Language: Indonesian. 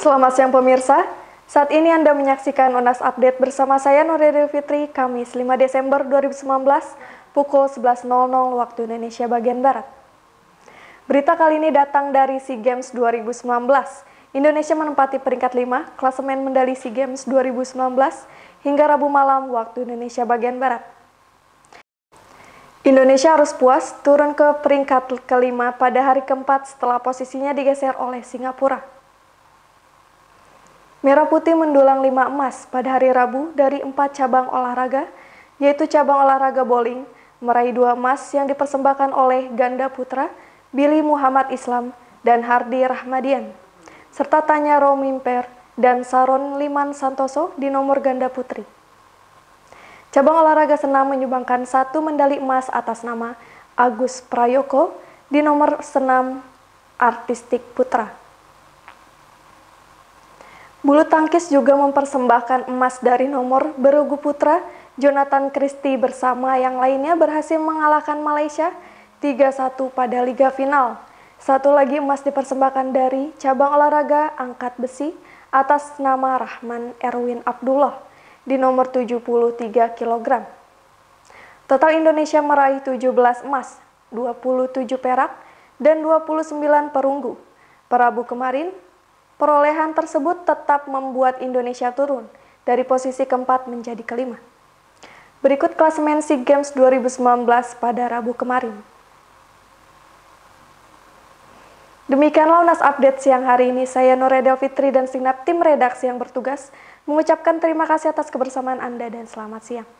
Selamat siang pemirsa, saat ini Anda menyaksikan UNAS Update bersama saya Nuril Fitri, Kamis 5 Desember 2019, pukul 11.00 waktu Indonesia bagian Barat. Berita kali ini datang dari SEA Games 2019. Indonesia menempati peringkat 5 klasemen medali SEA Games 2019 hingga Rabu malam waktu Indonesia bagian Barat. Indonesia harus puas turun ke peringkat kelima pada hari keempat setelah posisinya digeser oleh Singapura. Merah Putih mendulang 5 emas pada hari Rabu dari 4 cabang olahraga, yaitu cabang olahraga bowling, meraih 2 emas yang dipersembahkan oleh ganda putra, Billy Muhammad Islam dan Hardy Rahmadian, serta Tanya Romimper dan Saron Liman Santoso di nomor ganda putri. Cabang olahraga senam menyumbangkan 1 medali emas atas nama Agus Prayoko di nomor senam artistik putra. Bulu tangkis juga mempersembahkan emas dari nomor beregu putra. Jonathan Christie bersama yang lainnya berhasil mengalahkan Malaysia 3-1 pada liga final. Satu lagi emas dipersembahkan dari cabang olahraga angkat besi atas nama Rahman Erwin Abdullah di nomor 73 kg. Total Indonesia meraih 17 emas, 27 perak, dan 29 perunggu. Per Rabu kemarin, perolehan tersebut tetap membuat Indonesia turun dari posisi keempat menjadi kelima. Berikut klasemen SEA Games 2019 pada Rabu kemarin. Demikianlah UNAS Update siang hari ini. Saya Nuril Fitri dan segenap tim redaksi yang bertugas mengucapkan terima kasih atas kebersamaan Anda dan selamat siang.